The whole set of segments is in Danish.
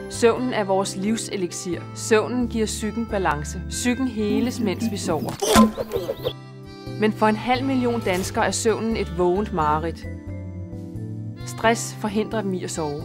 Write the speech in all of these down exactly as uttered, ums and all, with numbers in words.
Søvnen er vores livseliksir. Søvnen giver psyken balance. Psyken heles, mens vi sover. Men for en halv million danskere er søvnen et vågent mareridt. Stress forhindrer dem i at sove.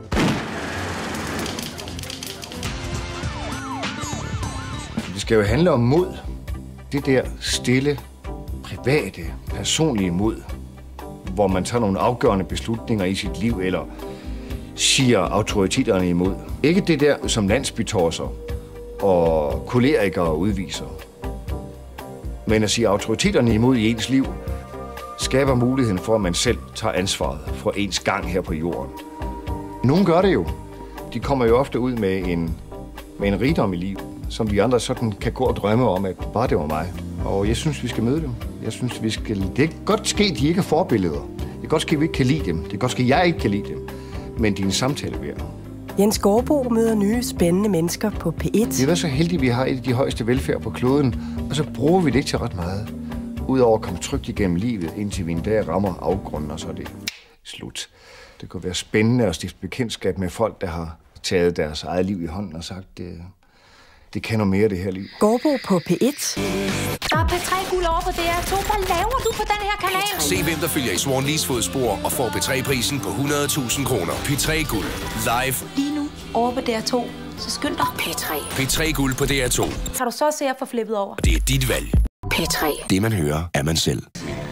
Det skal jo handle om mod. Det der stille, private, personlige mod, hvor man tager nogle afgørende beslutninger i sit liv, eller siger autoriteterne imod. Ikke det der, som landsbytorser og kolerikere udviser. Men at sige autoriteterne imod i ens liv, skaber muligheden for, at man selv tager ansvaret for ens gang her på jorden. Nogle gør det jo. De kommer jo ofte ud med en, med en rigdom i livet, som vi andre sådan kan gå og drømme om, at bare det var mig. Og jeg synes, vi skal møde dem. Jeg synes, vi skal... Det kan godt ske, at de ikke er forbilleder. Det kan godt ske, at vi ikke kan lide dem. Det kan godt ske, at jeg ikke kan lide dem. Men de er en samtale værd. Jens Gårdbo møder nye, spændende mennesker på P et. Vi er så heldige, at vi har et af de højeste velfærd på kloden, og så bruger vi det ikke til ret meget. Udover at komme trygt igennem livet, indtil vi en dag rammer afgrunden, og så er det slut. Det kunne være spændende at stifte bekendtskab med folk, der har taget deres eget liv i hånden og sagt, det, det kan noget mere, det her liv. Gårdbo på P et. Der er P tre Guld over på D R to. Hvad laver du på den her kanal? Se, hvem der følger i Swan Lees fodspor og får P tre-prisen på hundrede tusind kroner. P tre Guld. Live. Lige nu over på D R to. Så skynd dig. P tre. P tre Guld på D R to. Kan du så se at få flippet over? Det er dit valg. P tre. Det, man hører, er man selv.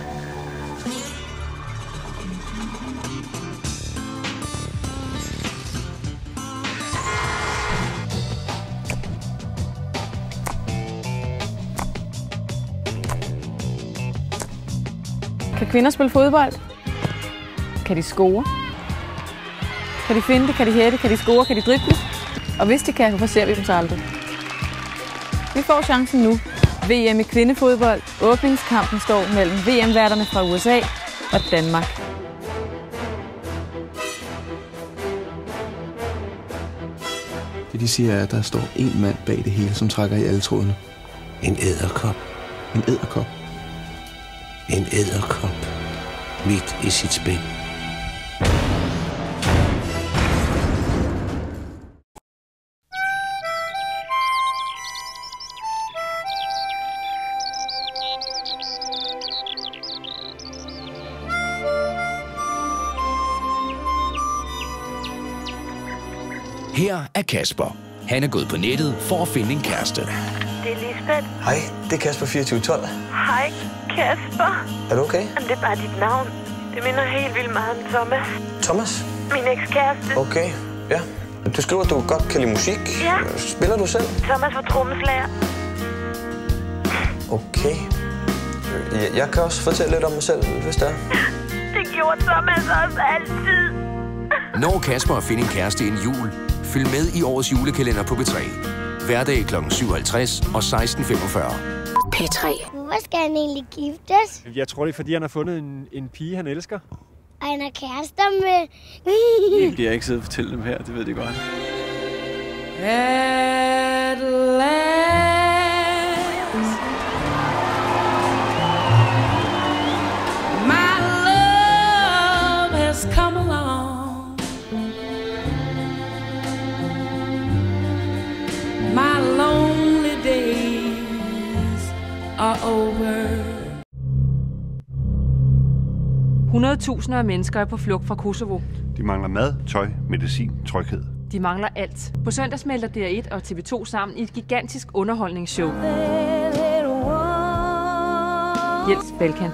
Kan kvinder spille fodbold? Kan de score? Kan de finde det? Kan de hætte? Kan de score? Kan de drible? Og hvis de kan, hvorfor ser vi dem så aldrig? Vi får chancen nu. V M i kvindefodbold. Åbningskampen står mellem V M-værterne fra U S A og Danmark. Det de siger er, at der står en mand bag det hele, som trækker i alle trådene. En edderkop. En edderkop. En edderkop midt i sit spil. Her er Kasper. Han er gået på nettet for at finde en kæreste. Det er Lisbeth. Hej, det er Kasper fireogtyve tolv. Hej, Kasper. Er du okay? Jamen, det er bare dit navn. Det minder helt vildt meget om Thomas. Thomas? Min ekskæreste. Okay, ja. Du skriver, at du godt kan lide musik. Ja. Spiller du selv? Thomas var trommeslager. Okay. Jeg, jeg kan også fortælle lidt om mig selv, hvis det er. Det gjorde Thomas også altid. Når Kasper at finde en kæreste en jul, følg med i årets julekalender på P tre. Hverdag klokken syv halvtreds og seksten femogfyrre. P tre. Hvorfor skal han egentlig giftes? Jeg tror, det er, fordi han har fundet en, en pige, han elsker. Og han er kærester med... Det kan jeg ikke sidde og fortælle dem her, det ved de godt. At last, my love has come along. My lonely days are over. hundrede tusinder af mennesker er på flugt fra Kosovo. De mangler mad, tøj, medicin, tryghed. De mangler alt. På søndag smelter D R et og T V to sammen i et gigantisk underholdningsshow. Jens Balkan.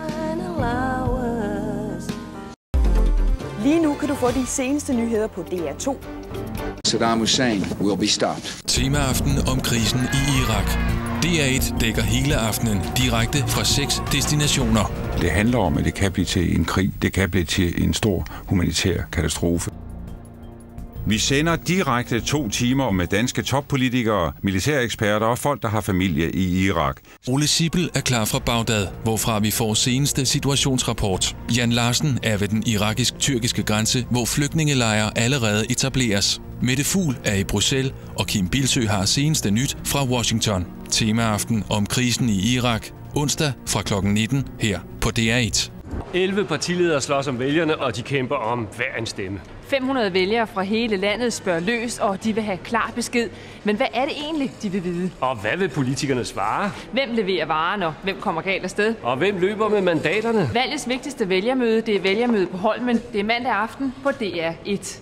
Lige nu kan du få de seneste nyheder på D R to. Saddam Hussein will be stopped. Temaaften om krisen i Irak. D R et dækker hele aftenen direkte fra seks destinationer. Det handler om, at det kan blive til en krig. Det kan blive til en stor humanitær katastrofe. Vi sender direkte to timer med danske toppolitikere, militæreksperter og folk, der har familie i Irak. Ole Sibbel er klar fra Bagdad, hvorfra vi får seneste situationsrapport. Jan Larsen er ved den irakisk-tyrkiske grænse, hvor flygtningelejre allerede etableres. Mette Fugl er i Bruxelles, og Kim Bilsø har seneste nyt fra Washington. Temaaften om krisen i Irak. Onsdag fra klokken nitten her på D R et. elleve partiledere slås om vælgerne, og de kæmper om hver en stemme. fem hundrede vælgere fra hele landet spørger løs, og de vil have klar besked. Men hvad er det egentlig, de vil vide? Og hvad vil politikerne svare? Hvem leverer varen, og hvem kommer galt afsted? Og hvem løber med mandaterne? Valgets vigtigste vælgermøde, det er vælgermøde på Holmen. Det er mandag aften på D R et.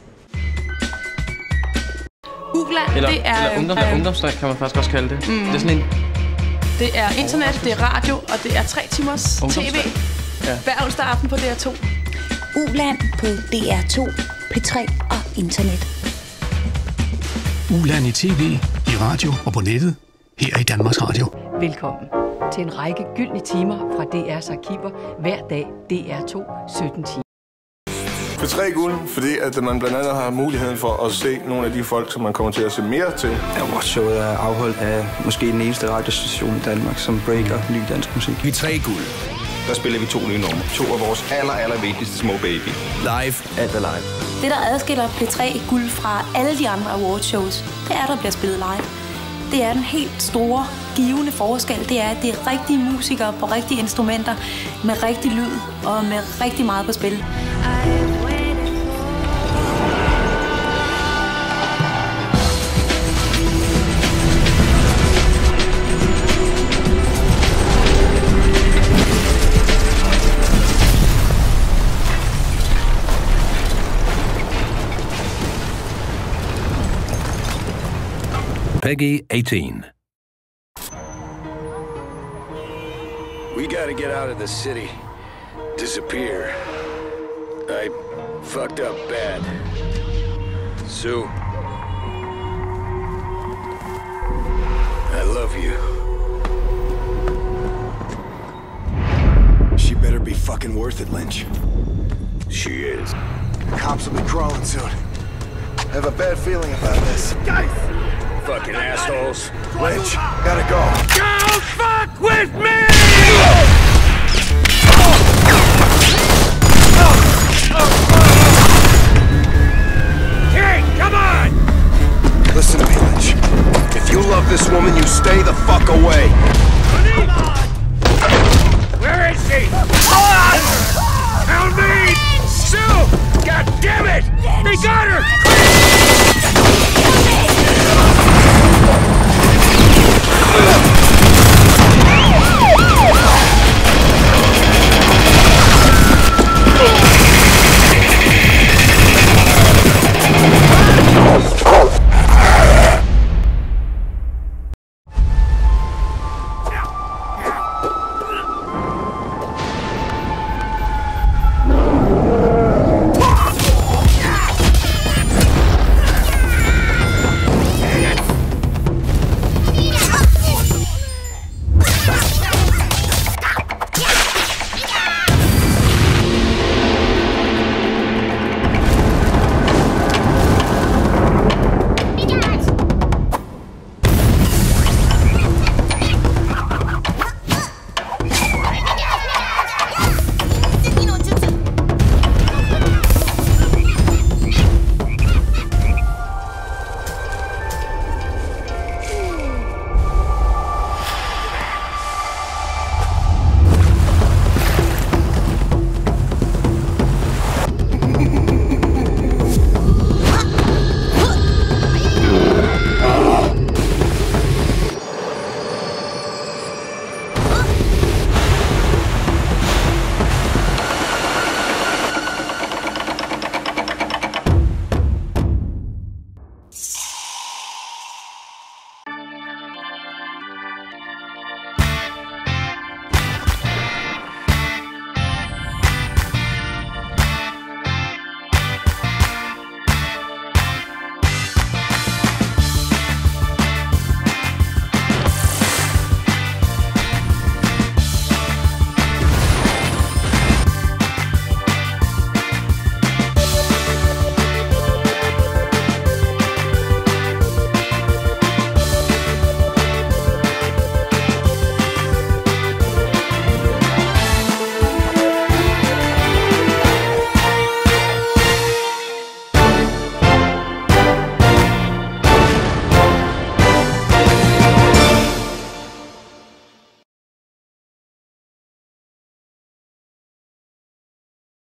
Uland, eller, det er... Eller ungdom, øh, ungdomsdag kan man faktisk også kalde det. Mm. Det er sådan en... Det er internet, det er radio, og det er tre timers tv. Ja. Hver onsdag aften på D R to. Uland på D R to, P tre og internet. Uland i tv, i radio og på nettet, her i Danmarks Radio. Velkommen til en række gyldne timer fra D R's arkiver, hver dag D R to sytten timer. P tre Guld, fordi at man blandt andet har muligheden for at se nogle af de folk, som man kommer til at se mere til. Awardsshowet er afholdt af måske den eneste radiostation i Danmark, som breaker ny dansk musik. P tre Guld. Der spiller vi to nye numre. To af vores aller, aller vigtigste små baby. Live. Alt er live. Det, der adskiller P tre Guld fra alle de andre awardshows, det er, der bliver spillet live. Det er den helt store, givende forskel. Det er, at det er rigtige musikere på rigtige instrumenter, med rigtig lyd og med rigtig meget på spil. Peggy eighteen. We gotta get out of the city. Disappear. I fucked up bad. Sue. I love you. She better be fucking worth it, Lynch. She is. The cops will be crawling soon. I have a bad feeling about this. Guys! Fucking assholes. Lynch, gotta go. Don't fuck with me! Hey, come on! Listen to me, Lynch. If you love this woman, you stay the fuck away. Come on! Where is she? Help me! Sue! God damn it! They got her!